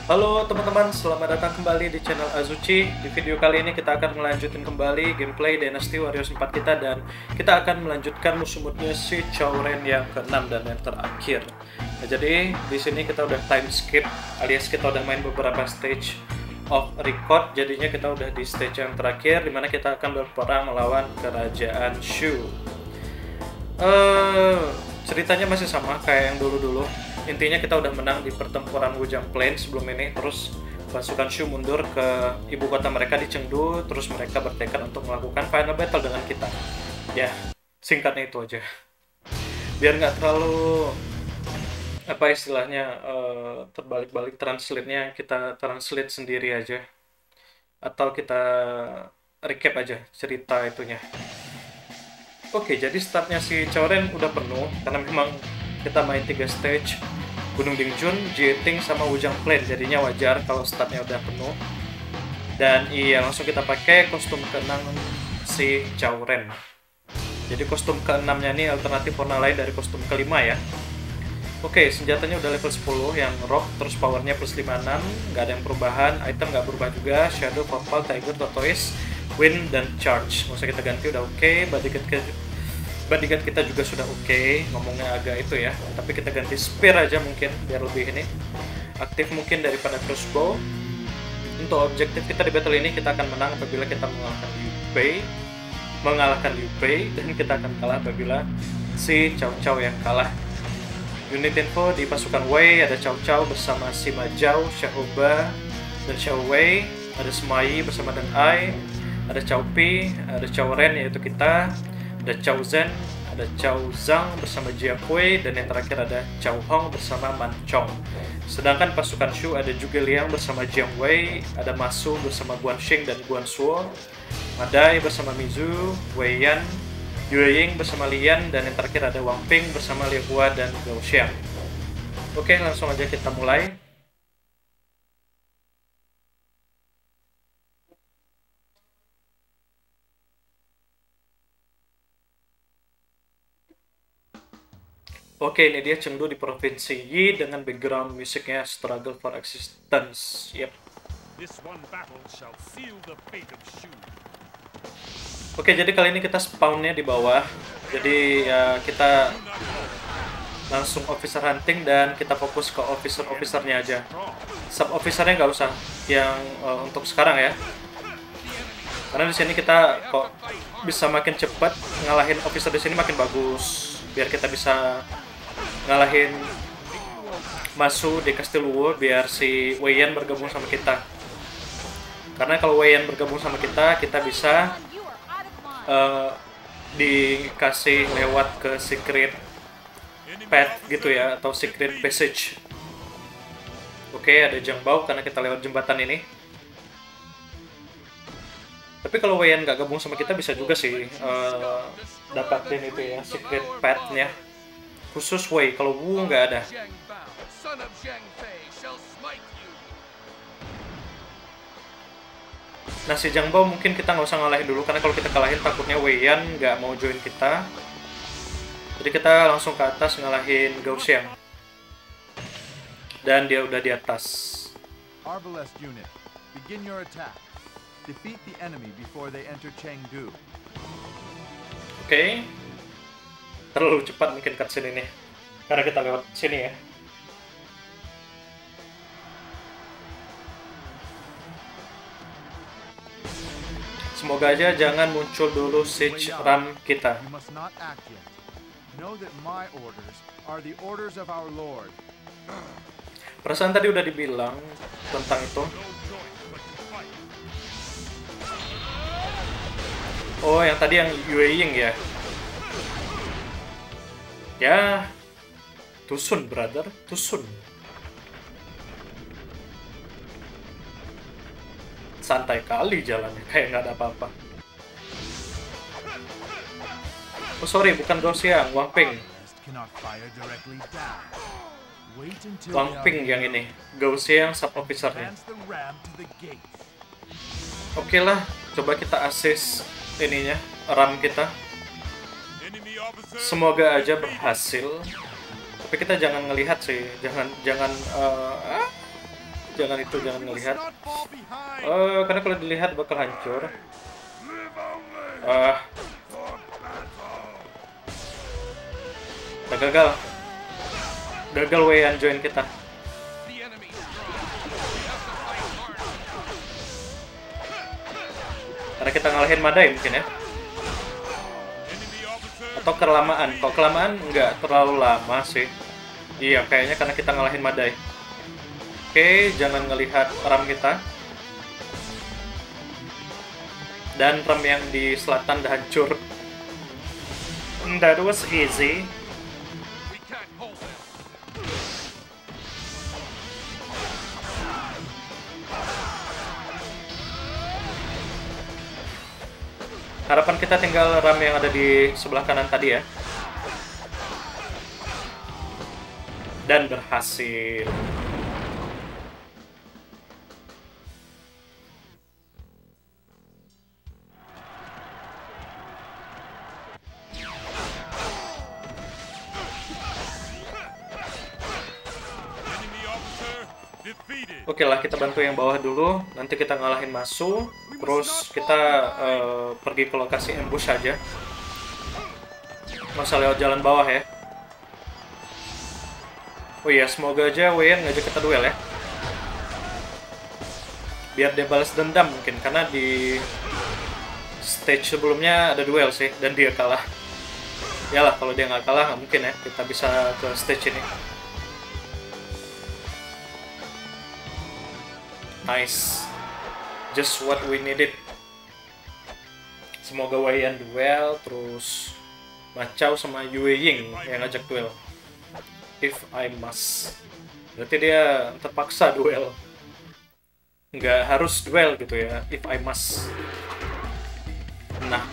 Halo teman-teman, selamat datang kembali di channel Azuchi. Di video kali ini kita akan melanjutkan kembali gameplay Dynasty Warriors 4 kita, dan kita akan melanjutkan musuh-musuhnya si Chowren yang ke-6 dan yang terakhir. Nah, jadi di sini kita udah time skip, alias kita udah main beberapa stage of record. Jadinya kita udah di stage yang terakhir, dimana kita akan berperang melawan kerajaan Shu. Ceritanya masih sama kayak yang dulu-dulu. Intinya kita udah menang di pertempuran Wujang Plain sebelum ini. Terus pasukan Shu mundur ke ibu kota mereka di Chengdu. Terus mereka bertekad untuk melakukan final battle dengan kita. Ya, singkatnya itu aja. Biar nggak terlalu apa istilahnya terbalik-balik translate-nya, kita translate sendiri aja. Atau kita recap aja cerita itunya. Oke, jadi startnya si Chowren udah penuh karena memang kita main 3 stage, Gunung Dingjun, Jieting, sama Wujang Plain. Jadinya wajar kalau startnya udah penuh. Dan iya, langsung kita pakai kostum ke-6 si Chowren. Jadi kostum ke-6 nya ini alternatif warna lain dari kostum ke-5 ya. Oke, senjatanya udah level 10 yang rock, terus powernya plus 56, nggak ada yang perubahan. Item nggak berubah juga, Shadow, Purple, Tiger, Tortoise, Wind, dan Charge. Nggak usah kita ganti, udah oke. Bodyguard kita juga sudah oke. Ngomongnya agak itu ya, tapi kita ganti spear aja mungkin biar lebih ini aktif mungkin daripada crossbow. Untuk objektif kita di battle ini, kita akan menang apabila kita mengalahkan Liu Bei, dan kita akan kalah apabila si Cao Cao yang kalah. Unit info di pasukan Wei ada Cao Cao bersama Sima Zhao, Xiaoba, dan Xiao Wei. Ada Sima Yi bersama Deng Ai, ada Cao Pi, ada Cao Ren yaitu kita, ada Cao Zhen, ada Cao Zhang bersama Jia Kui, dan yang terakhir ada Cao Hong bersama Man Chong. Sedangkan pasukan Shu ada Zhuge Liang bersama Jiang Wei, ada Masu bersama Guan Xing dan Guan Shuo, Madai bersama Mizu, Wei Yan, Yue Ying bersama Lian, dan yang terakhir ada Wang Ping bersama Liu Hua dan Gao Xiang. Oke, langsung aja kita mulai. Oke, ini dia Chengdu di provinsi Yi dengan background musiknya Struggle for Existence. Yep. Oke, jadi kali ini kita spawnnya di bawah. Jadi ya kita langsung officer hunting dan kita fokus ke officernya aja. Sub officernya nggak usah yang untuk sekarang ya. Karena di sini kita kok bisa makin cepat ngalahin officer di sini makin bagus. Biar kita bisa ngalahin Masu di Kastil Luo, biar si Wei Yan bergabung sama kita. Karena kalau Wei Yan bergabung sama kita, kita bisa dikasih lewat ke secret path gitu ya, atau secret passage. Oke, ada Zhang Bao karena kita lewat jembatan ini. Tapi kalau Wei Yan nggak gabung sama kita, bisa juga sih dapatin itu ya, secret path-nya. Khusus Wei, kalau Wu nggak ada. Nah, si Zhang Bao mungkin kita nggak usah ngalahin dulu, karena kalau kita kalahin takutnya Wei Yan nggak mau join kita. Jadi kita langsung ke atas ngalahin Gao Xiang. Dan dia udah di atas. Arbalest unit, begin your attack. Defeat the enemy before they enter Chengdu. Oke. Terlalu cepat mungkin cutscene ini, karena kita lewat sini ya. Semoga aja jangan muncul dulu siege ram kita. You must not act yet. Know that my orders are the orders of our Lord. Perasaan tadi udah dibilang tentang itu. Oh, yang tadi yang Yue Ying ya. Ya, Tusun brother, Tusun. Santai kali jalannya, kayak nggak ada apa-apa. Oh sorry, bukan Gao Xiang, Wang Ping. Wang Ping yang ini, Gao Xiang sub officernya. Oke lah, coba kita assist ininya, ram kita. Semoga aja berhasil. Tapi kita jangan ngelihat sih, jangan Jangan itu, jangan We must ngelihat. not fall behind. Karena kalau dilihat bakal hancur. Ah, udah gagal. Gagal Wei-Yan join kita. The enemy is strong. We have to fight hard. Karena kita ngalahin Madai mungkin ya. Enemy officer. Atau kelamaan. Kok kelamaan nggak terlalu lama sih. Iya, kayaknya karena kita ngalahin Madai. Oke, jangan ngelihat ram kita. Dan ram yang di selatan udah hancur. That was easy. We can't hold them. Harapan kita tinggal ram yang ada di sebelah kanan tadi ya. Dan berhasil. Enemy officer defeated. Oke lah, kita bantu yang bawah dulu. Nanti kita ngalahin Masu. Terus kita pergi ke lokasi ambush aja. Masa lewat jalan bawah ya. Oh iya, semoga aja Wei-Yan ngajak kita duel ya. Biar dia balas dendam mungkin. Karena di stage sebelumnya ada duel sih. Dan dia kalah. Yalah, kalau dia nggak kalah nggak mungkin ya kita bisa ke stage ini. Nice. Just what we needed. Semoga Wei-Yan duel, terus Macau sama Yue Ying yang ngajak duel. If I must. Berarti dia terpaksa duel. Nggak harus duel gitu ya, if I must. Nah.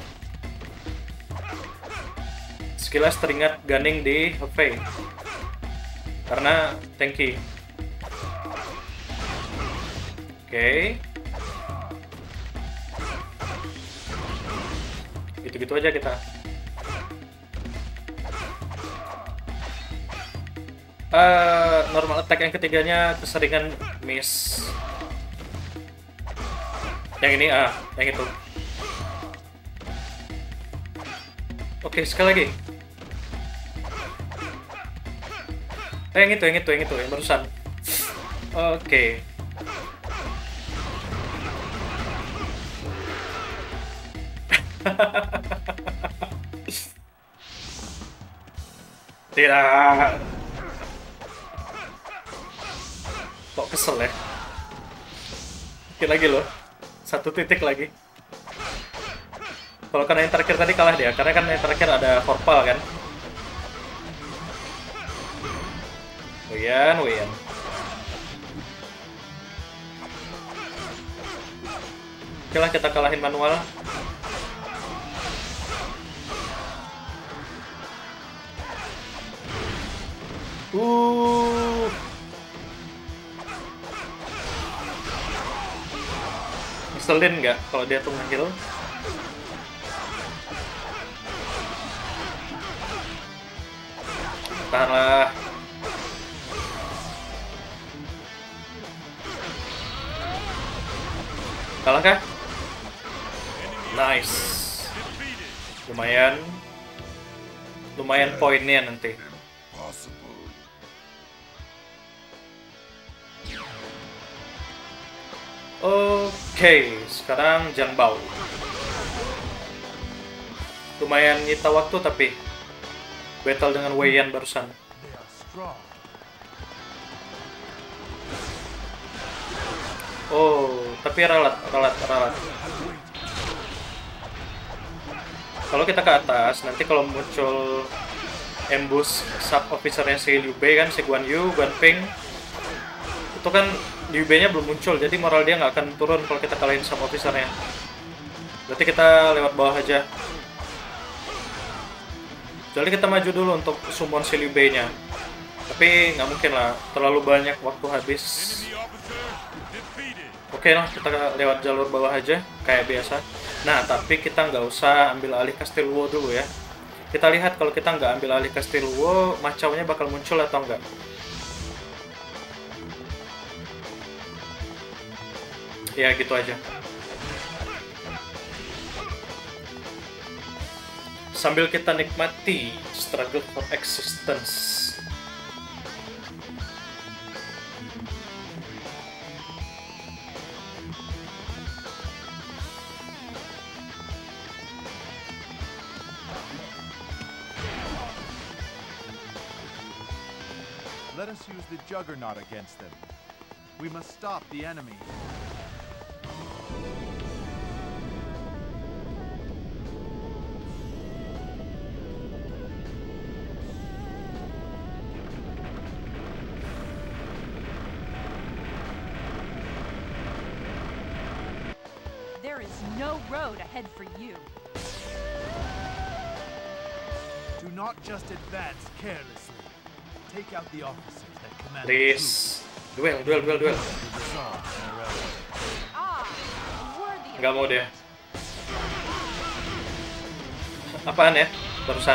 Sekilas teringat Gunning di Hefei. Karena tanky. Oke. Gitu-gitu aja kita. Normal attack yang ketiganya keseringan miss. Yang ini, yang itu. Oke, sekali lagi. Yang itu, yang barusan. Oke. Tidak. Kok kesel ya? Dikit lagi loh. 1 titik lagi. Kalau karena yang terakhir tadi kalah dia, karena kan yang terakhir ada Horpal kan. Wei-Yan. Oke lah, kita kalahin manual. Ngeselin nggak kalau dia tuh nge-heal? Tahanlah. Kalah kah? Nice. Lumayan poinnya nanti. Oke, sekarang Zhang Bao. Lumayan nyita waktu tapi battle dengan Wei-Yan barusan. They are strong. Oh, tapi ralat. Kalau kita ke atas, nanti kalau muncul ambush sub officernya si Liu Bei kan, si Guan Yu, Guan Ping, itu kan Liu Bei-nya belum muncul, jadi moral dia nggak akan turun kalau kita kalahin sub officernya. Berarti kita lewat bawah aja. Jadi kita maju dulu untuk summon si Liu Bei-nya. Tapi nggak mungkin lah, terlalu banyak waktu habis. Oke lah, kita lewat jalur bawah aja, kayak biasa. Nah, tapi kita nggak usah ambil alih Kastil Wu dulu ya. Kita lihat kalau kita nggak ambil alih Kastil Wu, Macau-nya bakal muncul atau enggak. Ya gitu aja. Sambil kita nikmati struggle for existence. Let us use the Juggernaut against them. We must stop the enemy. There is no road ahead for you. Do not just advance carelessly. Take out the officers that command Please. Duel. the resolve thereof. Ah, worthy of Nggak mau dia. Apaan ya barusan?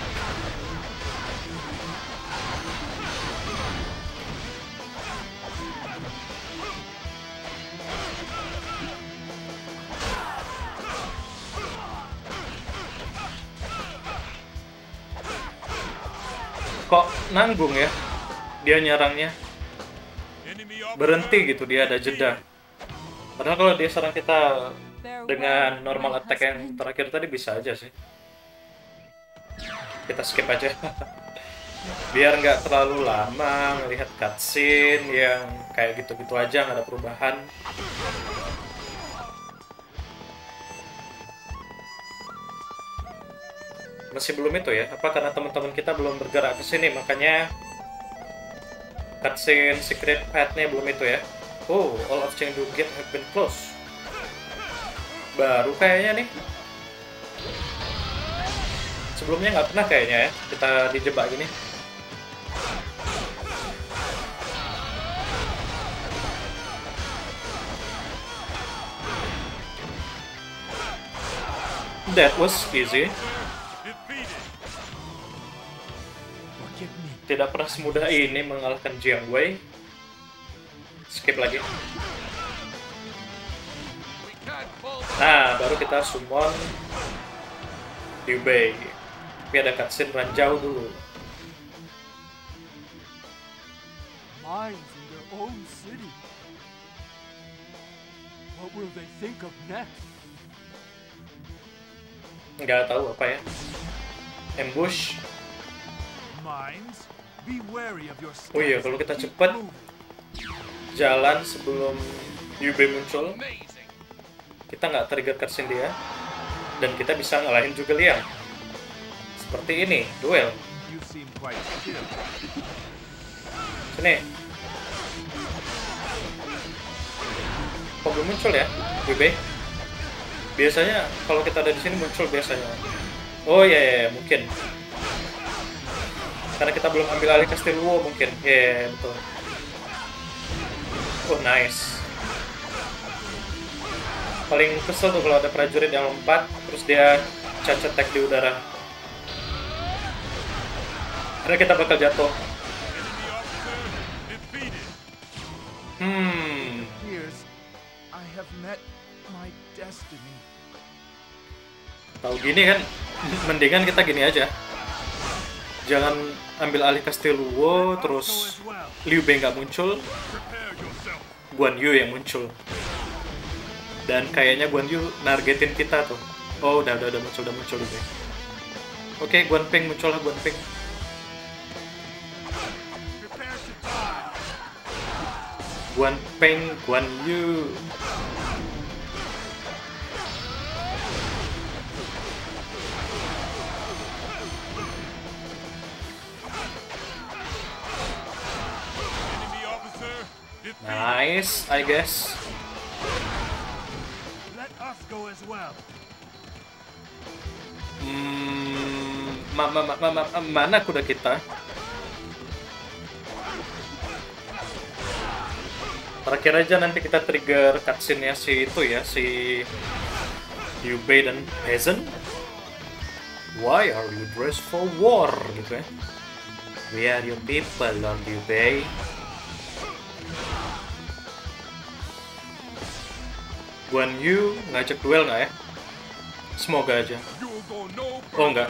Kok nanggung ya dia nyerangnya? Enemy officer Berhenti gitu, dia ada jeda. Padahal kalau dia serang kita dengan normal attack yang terakhir tadi bisa aja sih. Kita skip aja. Biar nggak terlalu lama melihat cutscene yang kayak gitu-gitu aja, nggak ada perubahan. Masih belum itu ya, apa karena teman-teman kita belum bergerak ke sini, makanya cutscene secret path-nya belum itu ya. Oh, all of Chengdu gate have been closed. Baru kayaknya nih. Sebelumnya nggak pernah kayaknya ya kita dijebak gini. That was easy. defeated. Forgive me. Tidak pernah semudah ini mengalahkan Jiang Wei. Skip lagi. We can't pull Nah, baru kita summon Liu Bei. Tapi ada cutscene ranjau dulu. Mines in their own city. What will they think of next? Nggak tahu apa ya. Ambush. Mines, be wary of your Oh iya, kalau kita cepet jalan sebelum Liu Bei muncul, amazing. kita nggak trigger cutscene dia, dan kita bisa ngalahin juga Liang. Seperti ini, duel. You seem quite still. Sini. Kok belum muncul ya, Liu Bei? Biasanya kalau kita ada di sini muncul biasanya. Oh iya, mungkin. Karena kita belum ambil alih Kastil Luo mungkin. Iya, betul. Oh, nice. Paling kesel tuh kalau ada prajurit yang lompat, terus dia charge attack di udara. Karena kita bakal jatuh. Enemy officer defeated. Here's, I have met my destiny. Tahu gini kan, mendingan kita gini aja. Jangan ambil alih Kastil Luo, terus Liu Bei nggak muncul, Prepare yourself. Guan Yu yang muncul. Dan kayaknya Guan Yu nargetin kita tuh. Oh, udah muncul Liu Bei. Oke, Guan Ping muncul lah, Guan Ping. Prepare to die. Guan Ping, Guan Yu. Enemy officer defeated. Nice, I guess. Let us go as well. Mana kuda kita? Terakhir aja nanti kita trigger cutscene-nya si itu ya, si Liu Bei dan Hezen. Why are you dressed for war? Gitu ya. We are your people, Lord Liu Bei. Guan Yu ngajak duel nggak ya? Semoga aja. You'll go no Oh enggak.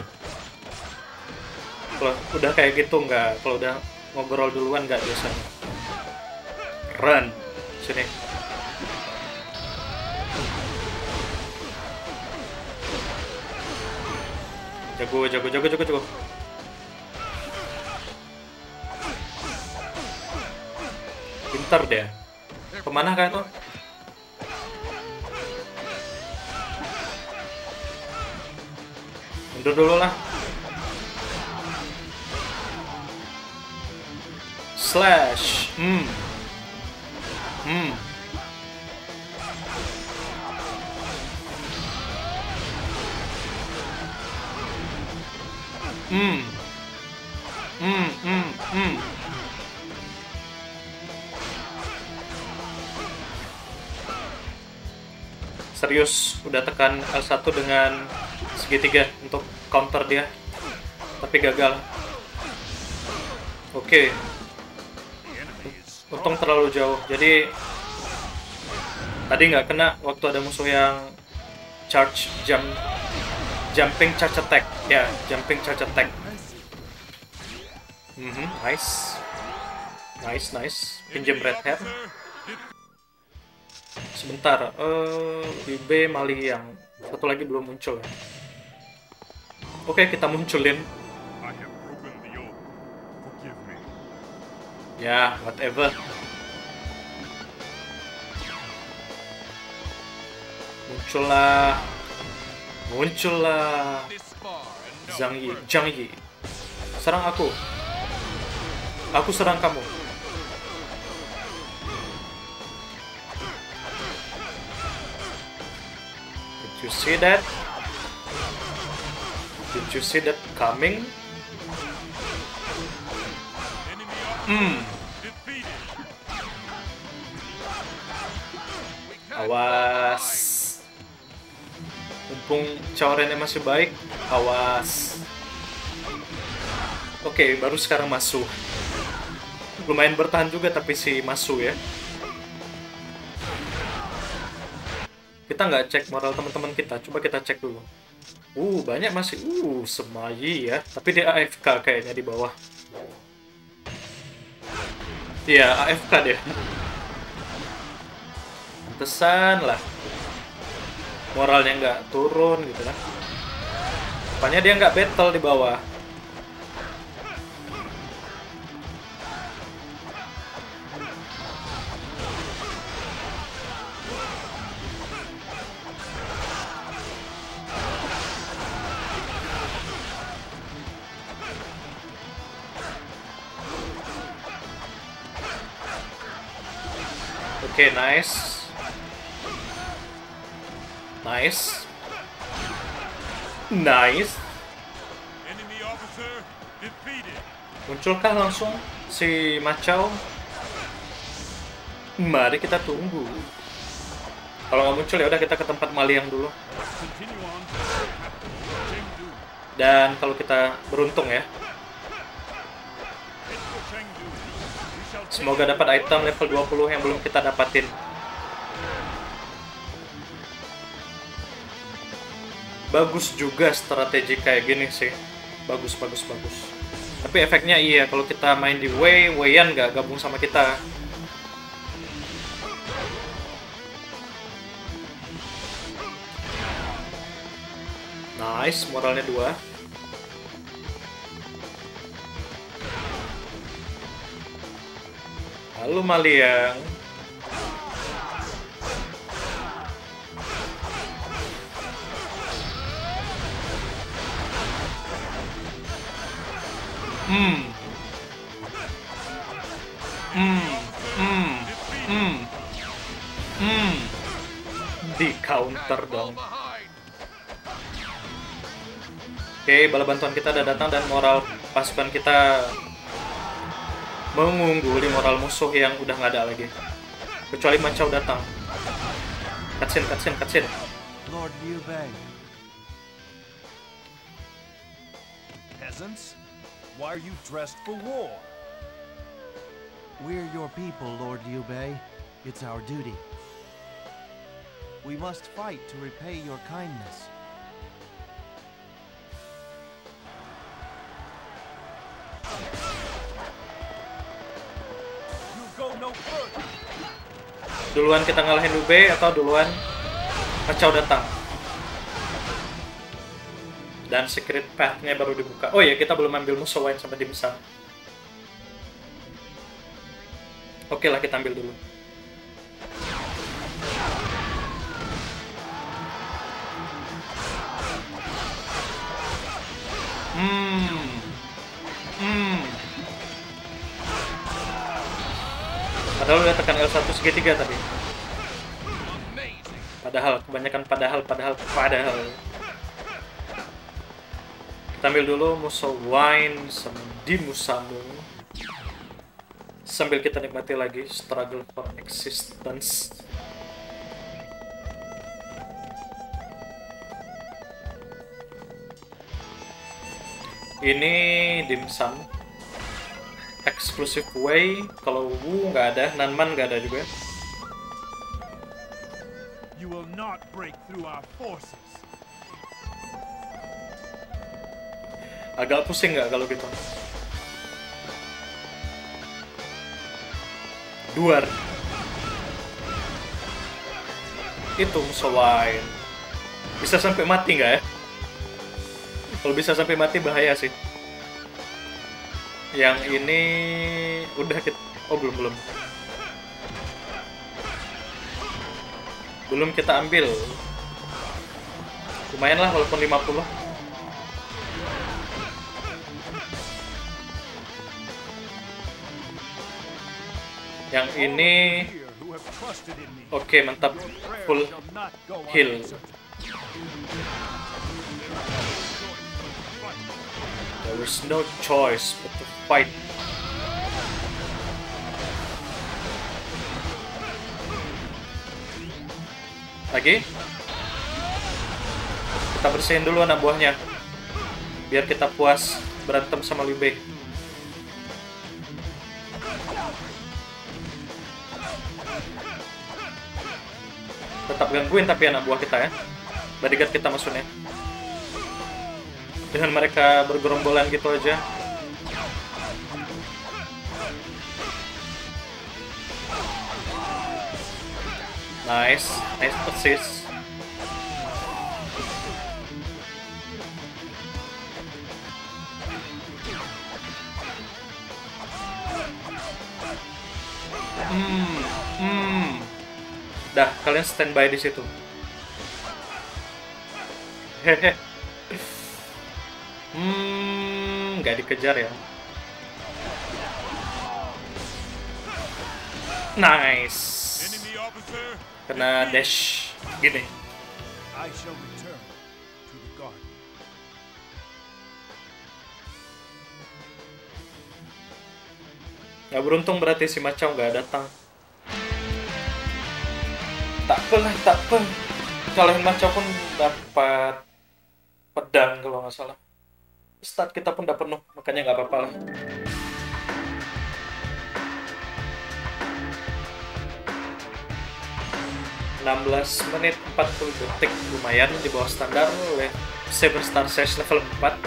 Kalau udah kayak gitu enggak. Kalau udah ngobrol duluan enggak biasanya. Run. Sini. Jago. Pintar deh. Kemana kayak tuh? Mundur dulu lah. Slash. Serius, udah tekan L1 dengan segitiga untuk counter dia, tapi gagal. Oke. Untung terlalu jauh, jadi tadi nggak kena waktu ada musuh yang jumping charge attack. Ya, jumping charge attack. Nice. Pinjam red hair. Sebentar, di B Mali yang satu lagi belum muncul ya. Oke, kita munculin. I have broken the oath. Forgive me. Ya, whatever. Muncullah. This far and no Zhang further. Yi. Serang aku. Aku serang kamu. Did you see that? Did you see that coming? Enemy defeated. We can't Awas. Mumpung cawarannya masih baik, awas. Oke, baru sekarang masuk. Lumayan bertahan juga tapi si Masu ya. Kita nggak cek moral teman-teman kita, coba kita cek dulu. Banyak masih. Semayi ya. Tapi dia AFK kayaknya di bawah. Iya, AFK deh. Pantesan lah. Moralnya nggak turun gitu kan. Rupanya dia nggak battle di bawah. Oke, nice. enemy officer defeated. Munculkah langsung si Macau? Mari kita tunggu. Kalau nggak muncul ya udah kita ke tempat Maliang dulu. Continue on to Chengdu. Dan kalau kita beruntung ya, Head for Chengdu. We shall take semoga dapat item level 20 yang belum kita dapatin. Bagus juga strategi kayak gini sih. Bagus. Tapi efeknya iya, kalau kita main di Wei-Weian nggak gabung sama kita. Nice, moralnya 2. Halo Maliang. Di counter dong. behind. Oke, bala bantuan kita udah datang dan moral pasukan kita mengungguli moral musuh yang udah nggak ada lagi. Kecuali Macau datang. Cutscene. Lord Liu Bei. Peasants, why are you dressed for war? We're your people, Lord Liu Bei. It's our duty. We must fight to repay your kindness. You go no further. Duluan kita ngalahin Liu Bei atau duluan Macau datang? Dan secret path-nya baru dibuka. Oh ya, kita belum ambil musuh Wine sama Dim Sum. Oke lah, kita ambil dulu. Padahal udah tekan L1 segitiga tadi. Padahal, kebanyakan padahal. Kita ambil dulu musuh Wine sama Dim Sum. Sambil kita nikmati lagi struggle for existence. Ini Dim Sum exclusive way. Kalau Wu nggak ada, Nanman nggak ada juga. You will not break through our forces. Agak pusing nggak kalau gitu? Duar. Itu musuh Wine. Bisa sampai mati nggak ya? Kalau bisa sampai mati bahaya sih. Yang ini udah kita... Oh belum. Belum kita ambil. Lumayan lah walaupun 50. Yang ini oke, mantap. Full heal. There is no choice but to fight. Lagi. Kita bersihin dulu anak buahnya. Biar kita puas berantem sama Liu Bei. Tetap gangguin tapi anak buah kita ya. Bodyguard kita maksudnya. Dengan mereka bergerombolan gitu aja. Nice assist. Dah, kalian standby di situ. Hehe. Nggak dikejar ya. Nice. Kena dash gini. I shall return to the garden. Nggak beruntung berarti si Macau nggak datang. Tak apa. Kalian Macau pun dapat pedang kalau nggak salah. Stat kita pun udah penuh, makanya nggak apa-apa lah. ...16 menit 40 detik, lumayan di bawah standar oleh 7 star size level 4.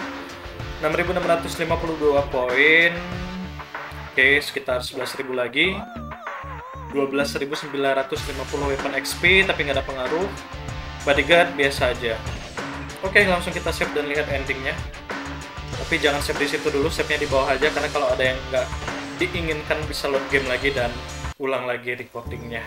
6.652 poin. Oke, sekitar 11.000 lagi. 12.950 weapon XP, tapi nggak ada pengaruh. Bodyguard biasa aja. Oke, langsung kita save dan lihat endingnya. Tapi jangan save di situ dulu, save-nya di bawah aja, karena kalau ada yang nggak diinginkan bisa load game lagi dan ulang lagi recordingnya.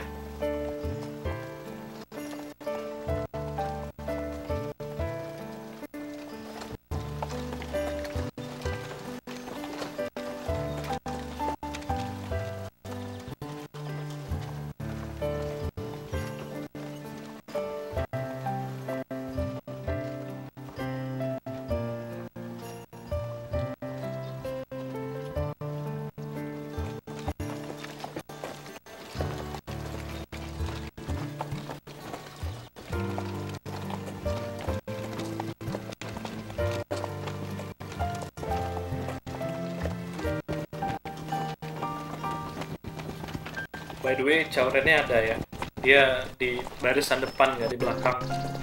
By the way, caurennya ada ya. Dia di barisan depan, nggak di belakang.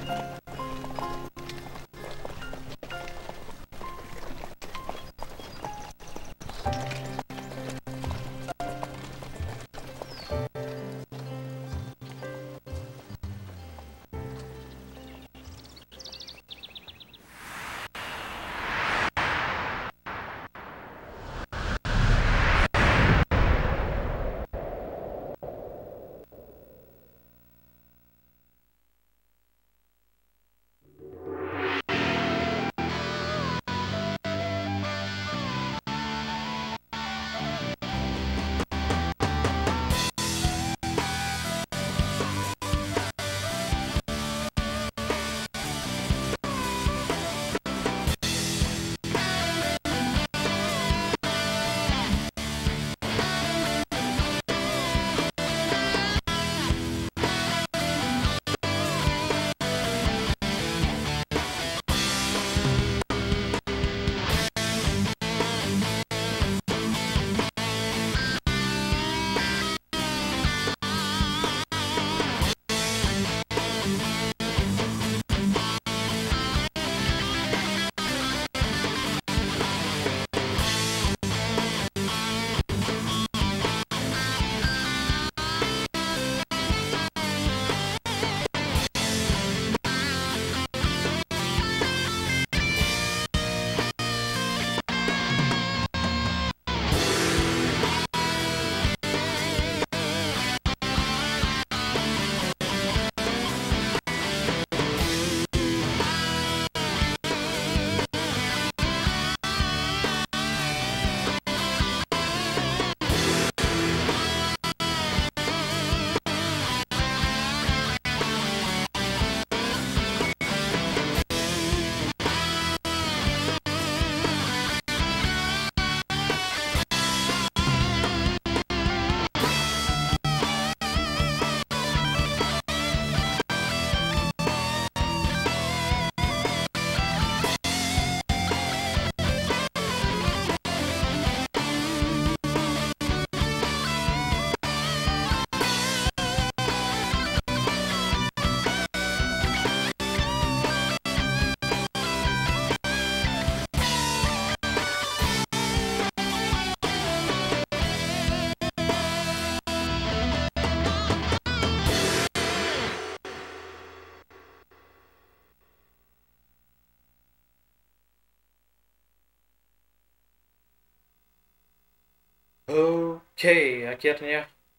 Oke, akhirnya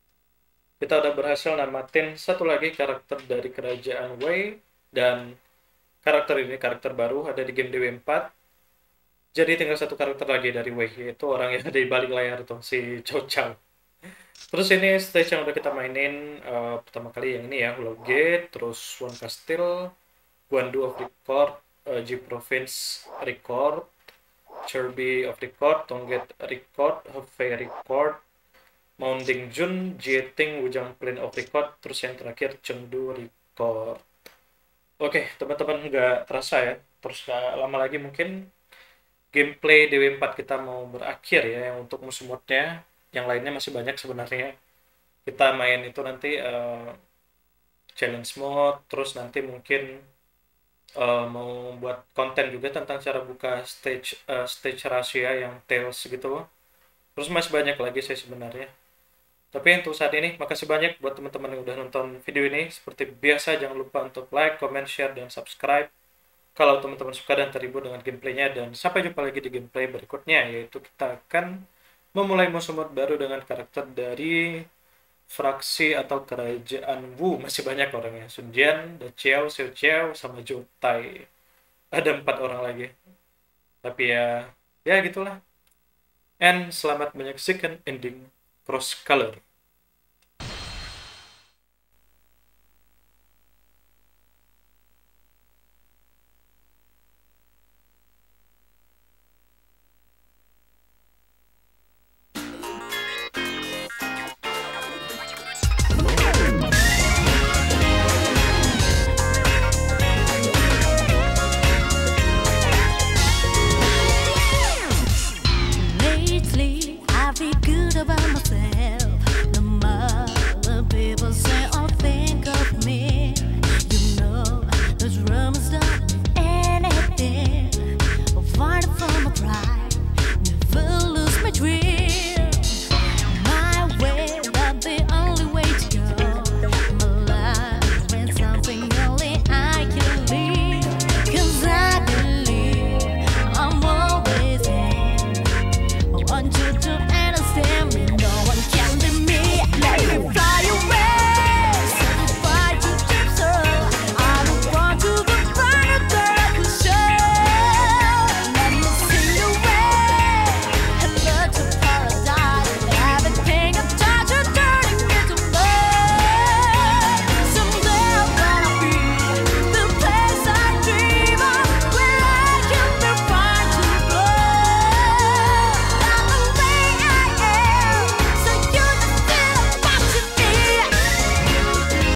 kita udah berhasil namatin satu lagi karakter dari kerajaan Wei, dan karakter ini karakter baru ada di game DW4. Jadi tinggal satu karakter lagi dari Wei, yaitu orang yang ada di balik layar tuh, si Chow Chow. Terus ini stage yang udah kita mainin pertama kali yang ini ya, Hollow Gate, terus One Castle, Guandu of Record, G Province Record, Cherby of Record, Tongget Record, Hefei Record, Mount Dingjun, Jieting, Wujang Plain of Record, terus yang terakhir Chengdu Record. Oke, teman-teman nggak terasa ya, terus nggak lama lagi mungkin gameplay DW4 kita mau berakhir ya, yang untuk musuh modnya. Yang lainnya masih banyak sebenarnya. Kita main itu nanti challenge mode, terus nanti mungkin mau buat konten juga tentang cara buka stage rahasia yang Tales gitu. Terus masih banyak lagi sih sebenarnya. Tapi untuk saat ini, makasih banyak buat teman-teman yang udah nonton video ini. Seperti biasa, jangan lupa untuk like, comment, share, dan subscribe kalau teman-teman suka dan terhibur dengan gameplaynya. Dan sampai jumpa lagi di gameplay berikutnya, yaitu kita akan memulai musuh mod baru dengan karakter dari fraksi atau kerajaan Wu. Masih banyak orangnya, Sun Jian, Da Chiao, Xiao Chiao, sama Zhou Tai. Ada 4 orang lagi. Tapi ya gitulah. And selamat menyaksikan ending Cross Color. Lately, I feel good about myself. to understand me